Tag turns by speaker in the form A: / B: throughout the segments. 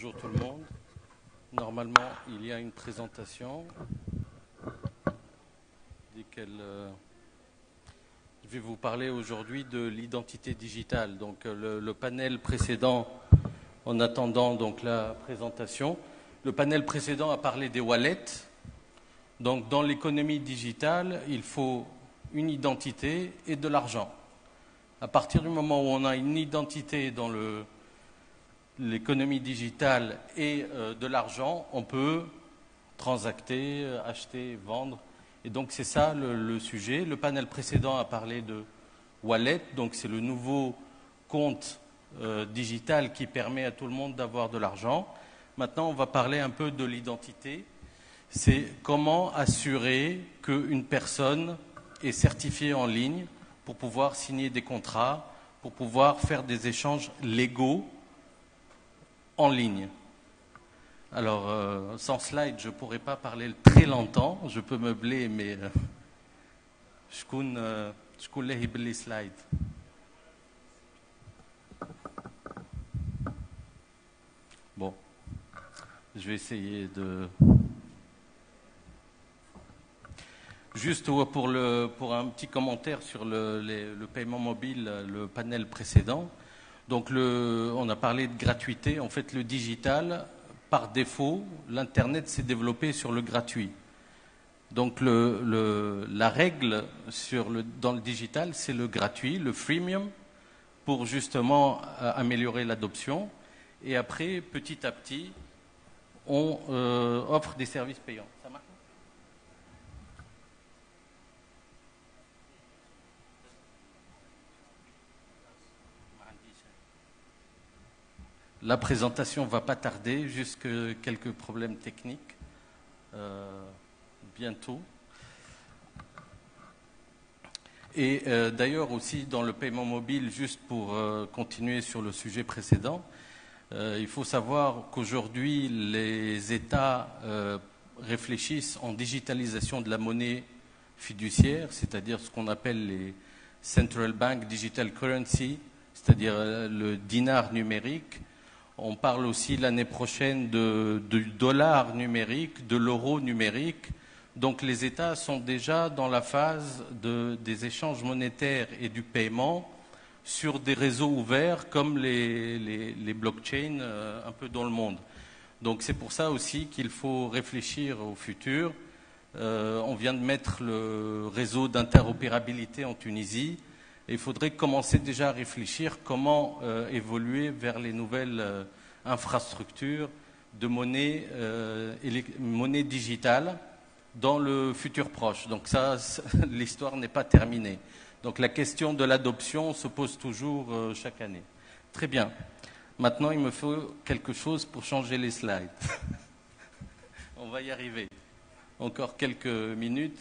A: Bonjour tout le monde. Normalement, il y a une présentation. Je vais vous parler aujourd'hui de l'identité digitale. Donc, le panel précédent, en attendant donc la présentation, le panel précédent a parlé des wallets. Donc, dans l'économie digitale, il faut une identité et de l'argent. À partir du moment où on a une identité dans l'économie digitale et de l'argent, on peut transacter, acheter, vendre. Et donc c'est ça le sujet. Le panel précédent a parlé de wallet, donc c'est le nouveau compte digital qui permet à tout le monde d'avoir de l'argent. Maintenant, on va parler un peu de l'identité. C'est comment assurer qu'une personne est certifiée en ligne pour pouvoir signer des contrats, pour pouvoir faire des échanges légaux en ligne. Alors, sans slide, je ne pourrais pas parler très longtemps. Je peux meubler, mais je connais les slides. Bon, je vais essayer de... Juste pour un petit commentaire sur le paiement mobile, le panel précédent. Donc, on a parlé de gratuité. En fait, le digital, par défaut, l'Internet s'est développé sur le gratuit. Donc, la règle dans le digital, c'est le gratuit, le freemium, pour justement améliorer l'adoption. Et après, petit à petit, on offre des services payants. Ça marche ? La présentation ne va pas tarder, juste quelques problèmes techniques. Bientôt. Et d'ailleurs aussi dans le paiement mobile, juste pour continuer sur le sujet précédent, il faut savoir qu'aujourd'hui les États réfléchissent en digitalisation de la monnaie fiduciaire, c'est-à-dire ce qu'on appelle les Central Bank Digital Currency, c'est-à-dire le dinar numérique. On parle aussi l'année prochaine du dollar numérique, de l'euro numérique. Donc les États sont déjà dans la phase des échanges monétaires et du paiement sur des réseaux ouverts comme les blockchains un peu dans le monde. Donc c'est pour ça aussi qu'il faut réfléchir au futur. On vient de mettre le réseau d'interopérabilité en Tunisie. Et il faudrait commencer déjà à réfléchir comment évoluer vers les nouvelles infrastructures de monnaie digitale dans le futur proche. Donc ça, l'histoire n'est pas terminée. Donc la question de l'adoption se pose toujours chaque année. Très bien. Maintenant, il me faut quelque chose pour changer les slides. On va y arriver. Encore quelques minutes.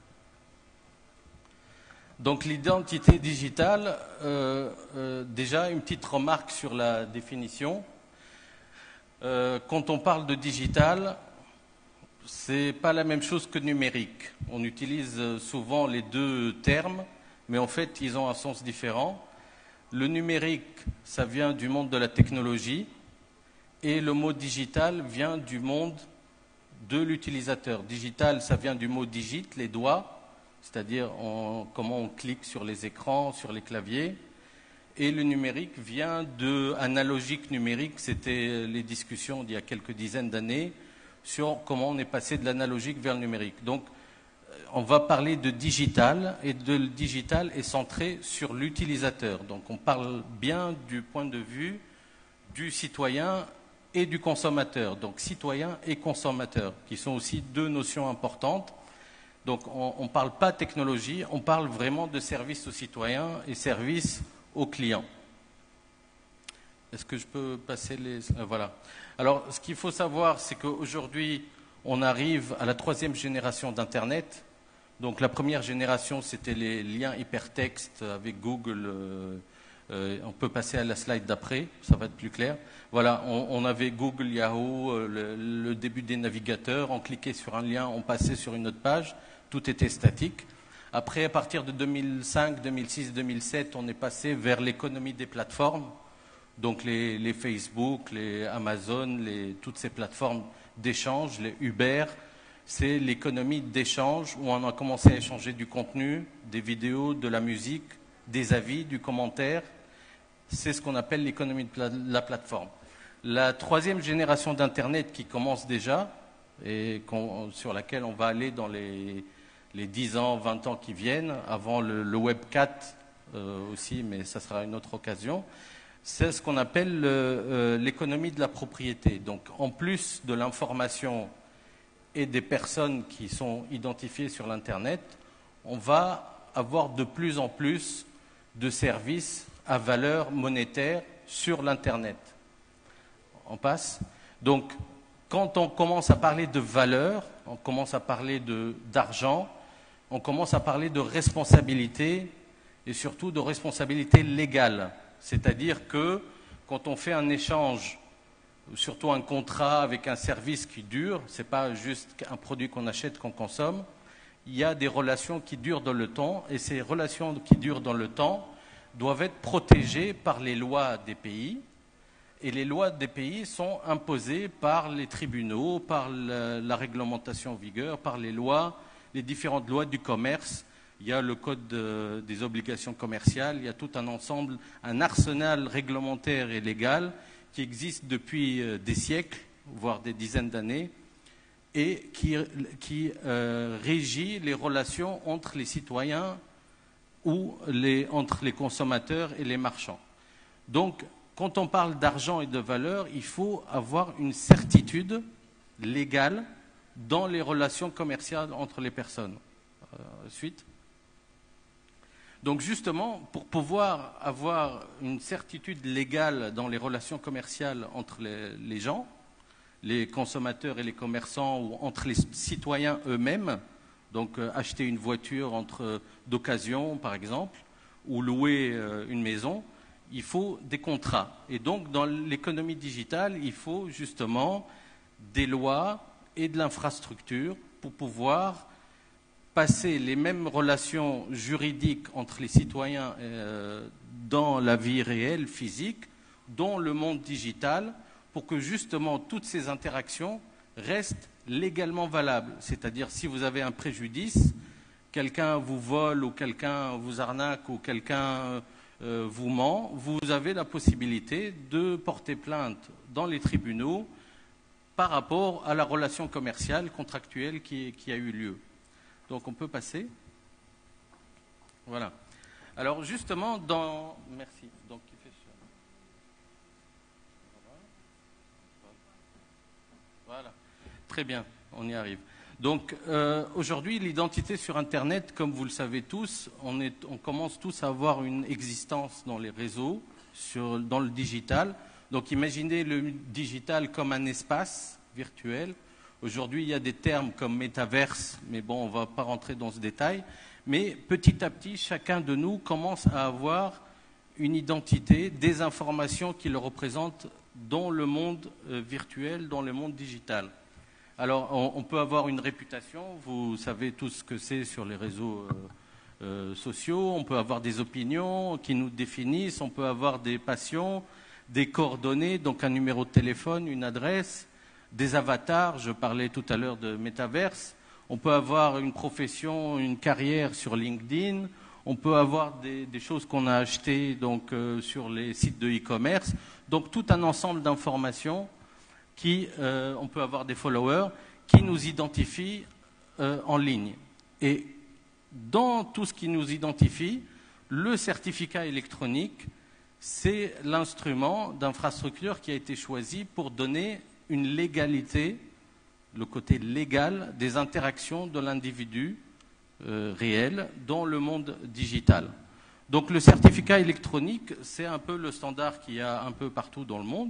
A: Donc l'identité digitale, déjà une petite remarque sur la définition. Quand on parle de digital, c'est pas la même chose que numérique. On utilise souvent les deux termes, mais en fait ils ont un sens différent. Le numérique, ça vient du monde de la technologie, et le mot digital vient du monde de l'utilisateur. Digital, ça vient du mot digit, les doigts. C'est-à-dire comment on clique sur les écrans, sur les claviers. Et le numérique vient de analogique numérique. C'était les discussions d'il y a quelques dizaines d'années sur comment on est passé de l'analogique vers le numérique. Donc, on va parler de digital, et le digital est centré sur l'utilisateur. Donc, on parle bien du point de vue du citoyen et du consommateur. Donc, citoyen et consommateur, qui sont aussi deux notions importantes. Donc, on ne parle pas technologie, on parle vraiment de service aux citoyens et service aux clients. Est-ce que je peux passer les... Voilà. Alors, ce qu'il faut savoir, c'est qu'aujourd'hui, on arrive à la 3e génération d'Internet. Donc, la première génération, c'était les liens hypertextes avec Google. On peut passer à la slide d'après, ça va être plus clair. Voilà, on avait Google, Yahoo, le début des navigateurs. On cliquait sur un lien, on passait sur une autre page. Tout était statique. Après, à partir de 2005, 2006, 2007, on est passé vers l'économie des plateformes, Donc les Facebook, les Amazon, toutes ces plateformes d'échange, les Uber, c'est l'économie d'échange où on a commencé à échanger du contenu, des vidéos, de la musique, des avis, du commentaire. C'est ce qu'on appelle l'économie de la plateforme. La troisième génération d'Internet qui commence déjà et sur laquelle on va aller dans les 10 ans, 20 ans qui viennent, avant le Web 4 aussi, mais ça sera une autre occasion, c'est ce qu'on appelle l'économie de la propriété. Donc en plus de l'information et des personnes qui sont identifiées sur l'Internet, on va avoir de plus en plus de services à valeur monétaire sur l'Internet. On passe. Donc, quand on commence à parler de valeur, on commence à parler d'argent, on commence à parler de responsabilité et surtout de responsabilité légale. C'est-à-dire que quand on fait un échange, surtout un contrat avec un service qui dure, ce n'est pas juste un produit qu'on achète, qu'on consomme, il y a des relations qui durent dans le temps et ces relations qui durent dans le temps doivent être protégées par les lois des pays. Et les lois des pays sont imposées par les tribunaux, par la réglementation en vigueur, par les différentes lois du commerce. Il y a le code des obligations commerciales, il y a tout un ensemble, un arsenal réglementaire et légal qui existe depuis des siècles, voire des dizaines d'années, et qui régit les relations entre les citoyens ou entre les consommateurs et les marchands. Donc, quand on parle d'argent et de valeur, il faut avoir une certitude légale dans les relations commerciales entre les personnes. Suite. Donc justement, pour pouvoir avoir une certitude légale dans les relations commerciales entre les gens, les consommateurs et les commerçants, ou entre les citoyens eux-mêmes, donc acheter une voiture d'occasion par exemple, ou louer une maison, il faut des contrats. Et donc, dans l'économie digitale, il faut justement des lois et de l'infrastructure pour pouvoir passer les mêmes relations juridiques entre les citoyens dans la vie réelle, physique, dans le monde digital, pour que justement toutes ces interactions restent légalement valables. C'est-à-dire, si vous avez un préjudice, quelqu'un vous vole ou quelqu'un vous arnaque ou quelqu'un vous ment, vous avez la possibilité de porter plainte dans les tribunaux par rapport à la relation commerciale, contractuelle qui a eu lieu. Donc on peut passer. Voilà. Alors justement, merci. Donc, qui fait ça ? Voilà. Très bien, on y arrive. Donc aujourd'hui, l'identité sur Internet, comme vous le savez tous, on commence tous à avoir une existence dans les réseaux, dans le digital. Donc imaginez le digital comme un espace virtuel. Aujourd'hui, il y a des termes comme métaverse, mais bon, on ne va pas rentrer dans ce détail. Mais petit à petit, chacun de nous commence à avoir une identité, des informations qui le représentent dans le monde virtuel, dans le monde digital. Alors, on peut avoir une réputation, vous savez tous ce que c'est sur les réseaux sociaux, on peut avoir des opinions qui nous définissent, on peut avoir des passions, des coordonnées, donc un numéro de téléphone, une adresse, des avatars, je parlais tout à l'heure de métaverse, on peut avoir une profession, une carrière sur LinkedIn, on peut avoir des choses qu'on a achetées donc, sur les sites de e-commerce, donc tout un ensemble d'informations on peut avoir des followers qui nous identifient en ligne. Et dans tout ce qui nous identifie, le certificat électronique, c'est l'instrument d'infrastructure qui a été choisi pour donner une légalité, le côté légal des interactions de l'individu réel dans le monde digital. Donc le certificat électronique, c'est un peu le standard qu'il y a un peu partout dans le monde.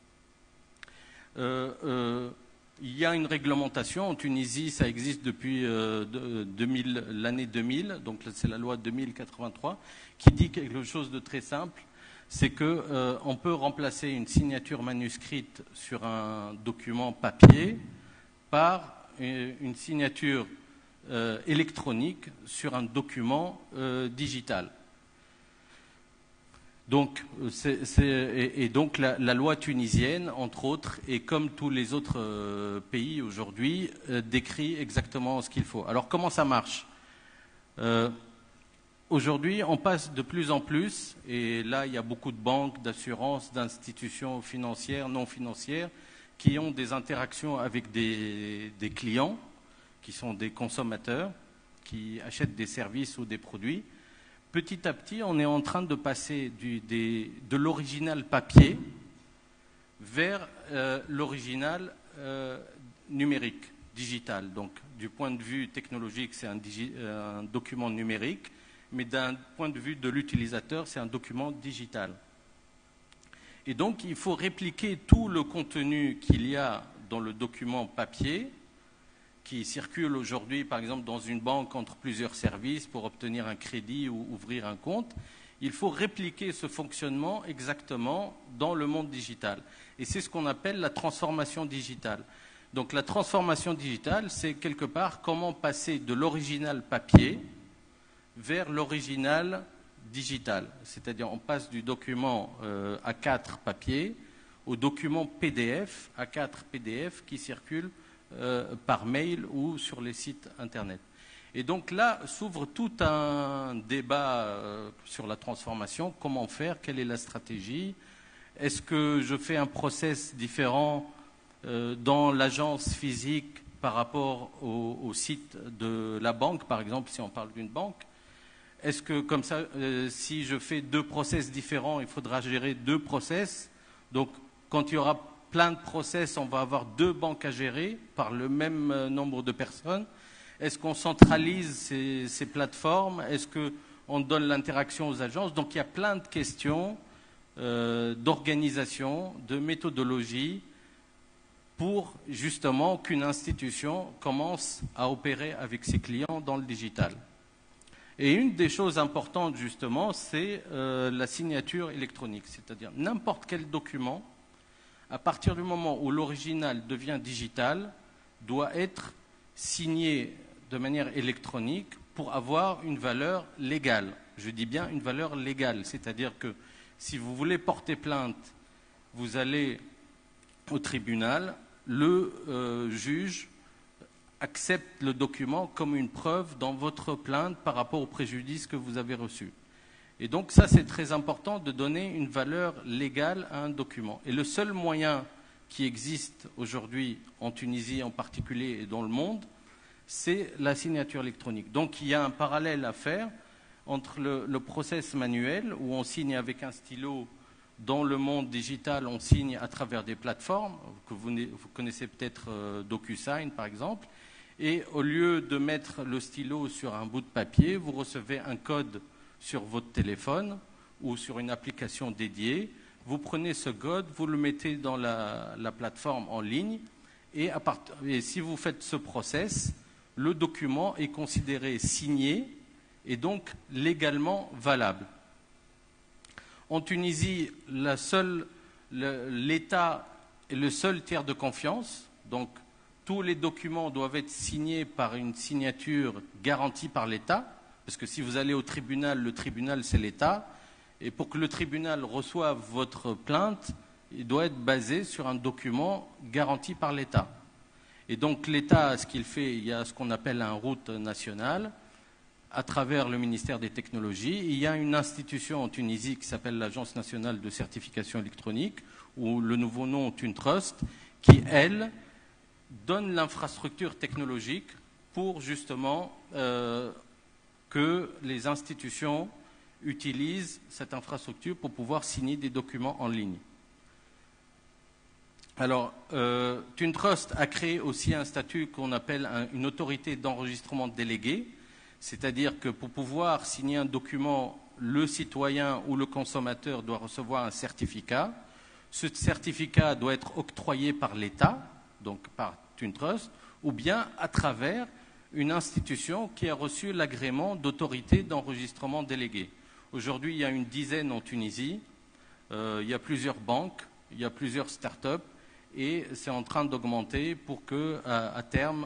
A: Il y a une réglementation. En Tunisie, ça existe depuis l'année 2000, donc c'est la loi 2083, qui dit quelque chose de très simple, c'est qu'on peut remplacer une signature manuscrite sur un document papier par une signature électronique sur un document digital. Donc, donc la loi tunisienne, entre autres, et comme tous les autres pays aujourd'hui, décrit exactement ce qu'il faut. Alors, comment ça marche? Aujourd'hui, on passe de plus en plus, et là, il y a beaucoup de banques, d'assurances, d'institutions financières, non financières, qui ont des interactions avec des clients, qui sont des consommateurs, qui achètent des services ou des produits. Petit à petit, on est en train de passer de l'original papier vers l'original numérique, digital. Donc, du point de vue technologique, c'est un document numérique, mais d'un point de vue de l'utilisateur, c'est un document digital. Et donc, il faut répliquer tout le contenu qu'il y a dans le document papier, qui circule aujourd'hui, par exemple, dans une banque entre plusieurs services pour obtenir un crédit ou ouvrir un compte. Il faut répliquer ce fonctionnement exactement dans le monde digital. Et c'est ce qu'on appelle la transformation digitale. Donc la transformation digitale, c'est quelque part comment passer de l'original papier vers l'original digital. C'est-à-dire on passe du document A4 papier au document PDF, A4 PDF qui circule par mail ou sur les sites Internet. Et donc là s'ouvre tout un débat sur la transformation, comment faire, quelle est la stratégie, est-ce que je fais un process différent dans l'agence physique par rapport au site de la banque, par exemple, si on parle d'une banque. Est-ce que comme ça, si je fais 2 process différents, il faudra gérer 2 process, donc quand il y aura plein de process, on va avoir 2 banques à gérer par le même nombre de personnes. Est-ce qu'on centralise ces plateformes? Est-ce qu'on donne l'interaction aux agences? Donc il y a plein de questions d'organisation, de méthodologie pour justement qu'une institution commence à opérer avec ses clients dans le digital. Et une des choses importantes justement, c'est la signature électronique, c'est-à-dire n'importe quel document, à partir du moment où l'original devient digital, doit être signé de manière électronique pour avoir une valeur légale. Je dis bien une valeur légale, c'est-à-dire que si vous voulez porter plainte, vous allez au tribunal, le juge accepte le document comme une preuve dans votre plainte par rapport au préjudice que vous avez reçu. Et donc ça, c'est très important de donner une valeur légale à un document. Et le seul moyen qui existe aujourd'hui en Tunisie en particulier et dans le monde, c'est la signature électronique. Donc il y a un parallèle à faire entre le process manuel où on signe avec un stylo. Dans le monde digital, on signe à travers des plateformes que vous connaissez peut-être, DocuSign par exemple. Et au lieu de mettre le stylo sur un bout de papier, vous recevez un code sur votre téléphone ou sur une application dédiée. Vous prenez ce code, vous le mettez dans la plateforme en ligne et si vous faites ce process, le document est considéré signé et donc légalement valable. En Tunisie, l'État est le seul tiers de confiance, donc tous les documents doivent être signés par une signature garantie par l'État, parce que si vous allez au tribunal, le tribunal c'est l'État, et pour que le tribunal reçoive votre plainte, il doit être basé sur un document garanti par l'État. Et donc l'État, ce qu'il fait, il y a ce qu'on appelle un route nationale, à travers le ministère des Technologies. Il y a une institution en Tunisie qui s'appelle l'Agence nationale de certification électronique, ou le nouveau nom TuneTrust, qui, elle, donne l'infrastructure technologique pour justement que les institutions utilisent cette infrastructure pour pouvoir signer des documents en ligne. Alors, TuneTrust a créé aussi un statut qu'on appelle une autorité d'enregistrement déléguée, c'est-à-dire que pour pouvoir signer un document, le citoyen ou le consommateur doit recevoir un certificat. Ce certificat doit être octroyé par l'État, donc par TuneTrust, ou bien à travers une institution qui a reçu l'agrément d'autorité d'enregistrement déléguée. Aujourd'hui, il y a une dizaine en Tunisie, il y a plusieurs banques, il y a plusieurs start-up, et c'est en train d'augmenter pour que, à terme,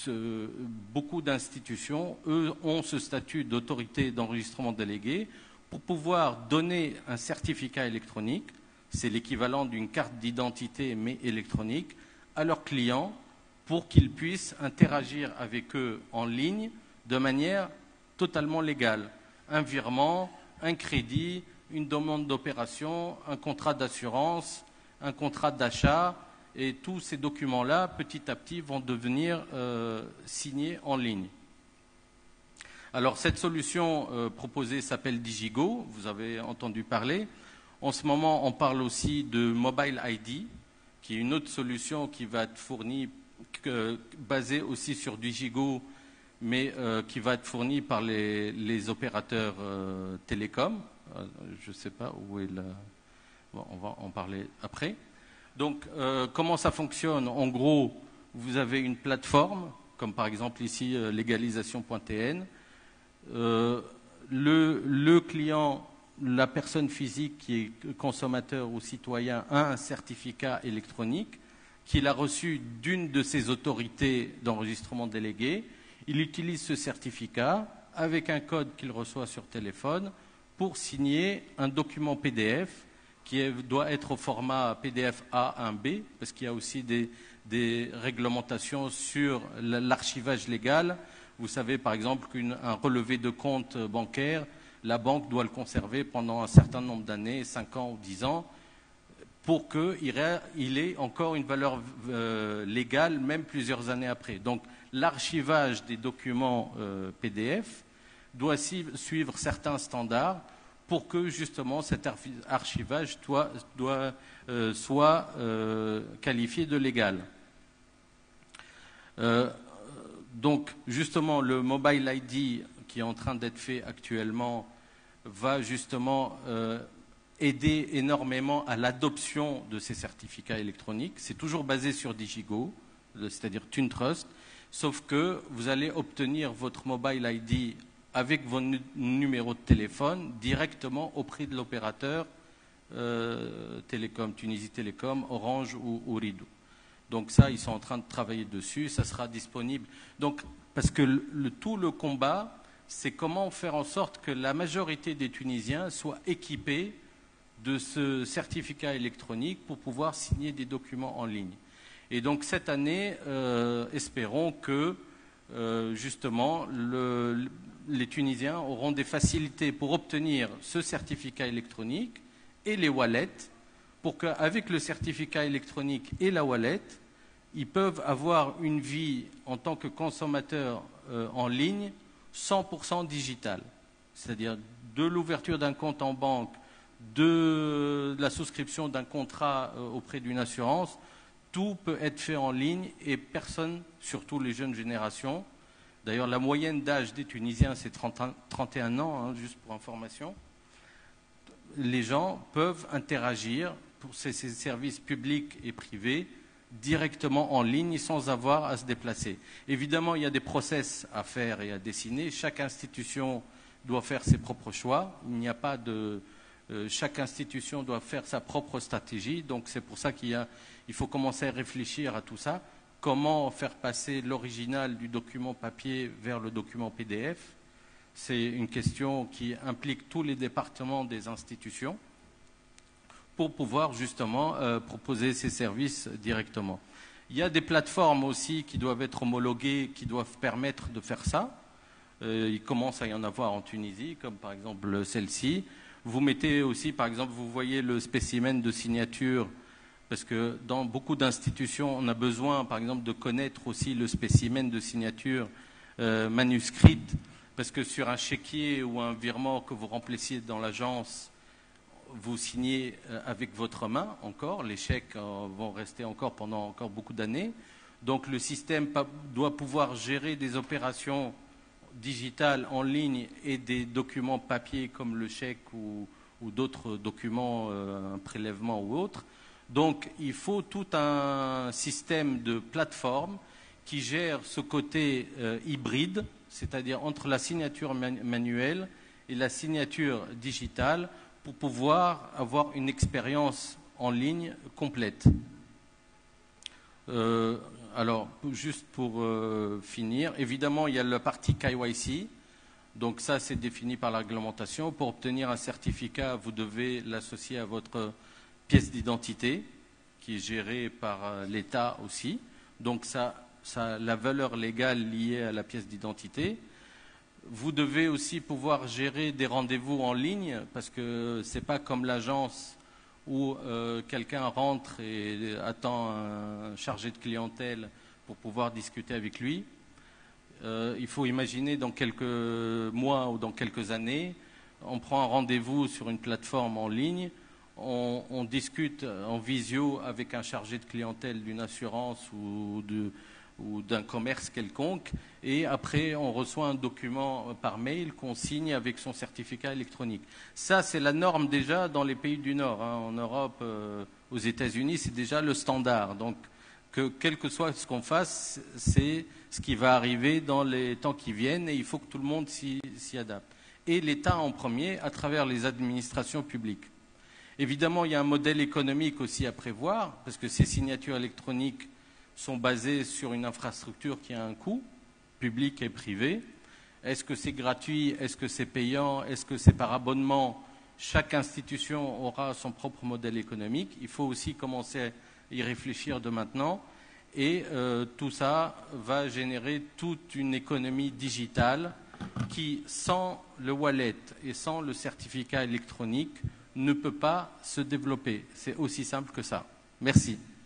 A: beaucoup d'institutions, eux, ont ce statut d'autorité d'enregistrement délégué pour pouvoir donner un certificat électronique, c'est l'équivalent d'une carte d'identité mais électronique, à leurs clients pour qu'ils puissent interagir avec eux en ligne de manière totalement légale. Un virement, un crédit, une demande d'opération, un contrat d'assurance, un contrat d'achat, et tous ces documents-là, petit à petit, vont devenir signés en ligne. Alors, cette solution proposée s'appelle Digigo, vous avez entendu parler. En ce moment, on parle aussi de Mobile ID, qui est une autre solution qui va être fournie, basée aussi sur Digigo, mais qui va être fournie par les opérateurs télécoms. Je ne sais pas où est la... Bon, on va en parler après. Donc, comment ça fonctionne? En gros, vous avez une plateforme, comme par exemple ici légalisation.tn. Le client, la personne physique qui est consommateur ou citoyen a un certificat électronique qu'il a reçu d'une de ses autorités d'enregistrement déléguées. Il utilise ce certificat avec un code qu'il reçoit sur téléphone pour signer un document PDF qui doit être au format PDF A1B, parce qu'il y a aussi des réglementations sur l'archivage légal. Vous savez par exemple qu'un relevé de compte bancaire, la banque doit le conserver pendant un certain nombre d'années, 5 ans ou 10 ans, pour qu'il ait encore une valeur légale, même plusieurs années après. Donc l'archivage des documents PDF doit suivre certains standards pour que justement cet archivage soit qualifié de légal. Donc justement le Mobile ID qui est en train d'être fait actuellement va justement aider énormément à l'adoption de ces certificats électroniques. C'est toujours basé sur Digigo, c'est-à-dire TuneTrust, sauf que vous allez obtenir votre Mobile ID avec vos numéros de téléphone directement auprès de l'opérateur télécom, Tunisie Télécom, Orange ou Ooredoo. Donc ça, ils sont en train de travailler dessus, ça sera disponible. Donc, parce que tout le combat, c'est comment faire en sorte que la majorité des Tunisiens soient équipés de ce certificat électronique pour pouvoir signer des documents en ligne. Et donc cette année, espérons que justement les Tunisiens auront des facilités pour obtenir ce certificat électronique et les wallets, pour qu'avec le certificat électronique et la wallet, ils peuvent avoir une vie en tant que consommateurs en ligne 100% digitale. C'est-à-dire de l'ouverture d'un compte en banque, de la souscription d'un contrat auprès d'une assurance, tout peut être fait en ligne et personne, surtout les jeunes générations. D'ailleurs, la moyenne d'âge des Tunisiens, c'est 31 ans, hein, juste pour information. Les gens peuvent interagir pour ces services publics et privés directement en ligne sans avoir à se déplacer. Évidemment, il y a des process à faire et à dessiner. Chaque institution doit faire ses propres choix. Il n'y a pas de... chaque institution doit faire sa propre stratégie. Donc, c'est pour ça qu'il faut commencer à réfléchir à tout ça. Comment faire passer l'original du document papier vers le document PDF? C'est une question qui implique tous les départements des institutions pour pouvoir justement proposer ces services directement. Il y a des plateformes aussi qui doivent être homologuées, qui doivent permettre de faire ça. Il commence à y en avoir en Tunisie, comme par exemple celle-ci. Vous mettez aussi, par exemple, vous voyez le spécimen de signature, parce que dans beaucoup d'institutions, on a besoin, par exemple, de connaître aussi le spécimen de signature manuscrite, parce que sur un chéquier ou un virement que vous remplissiez dans l'agence, vous signez avec votre main encore, les chèques vont rester encore pendant encore beaucoup d'années. Donc le système doit pouvoir gérer des opérations digitales en ligne et des documents papier comme le chèque ou d'autres documents, un prélèvement ou autre. Donc il faut tout un système de plateforme qui gère ce côté hybride, c'est-à-dire entre la signature manuelle et la signature digitale, pour pouvoir avoir une expérience en ligne complète. Alors, juste pour finir, évidemment, il y a la partie KYC. Donc ça, c'est défini par la réglementation. Pour obtenir un certificat, vous devez l'associer à votre pièce d'identité, qui est gérée par l'État aussi. Donc ça a la valeur légale liée à la pièce d'identité. Vous devez aussi pouvoir gérer des rendez-vous en ligne, parce que ce n'est pas comme l'agence où quelqu'un rentre et attend un chargé de clientèle pour pouvoir discuter avec lui. Il faut imaginer dans quelques mois ou dans quelques années, on prend un rendez-vous sur une plateforme en ligne, on discute en visio avec un chargé de clientèle d'une assurance ou d'un commerce quelconque, et après on reçoit un document par mail qu'on signe avec son certificat électronique. Ça, c'est la norme déjà dans les pays du Nord. En Europe, aux États-Unis, c'est déjà le standard. Donc, quel que soit ce qu'on fasse, c'est ce qui va arriver dans les temps qui viennent, et il faut que tout le monde s'y adapte. Et l'État en premier, à travers les administrations publiques. Évidemment, il y a un modèle économique aussi à prévoir, parce que ces signatures électroniques sont basées sur une infrastructure qui a un coût, public et privé. Est-ce que c'est gratuit? Est-ce que c'est payant? Est-ce que c'est par abonnement? Chaque institution aura son propre modèle économique. Il faut aussi commencer à y réfléchir de maintenant. Et tout ça va générer toute une économie digitale qui, sans le wallet et sans le certificat électronique, ne peut pas se développer. C'est aussi simple que ça. Merci.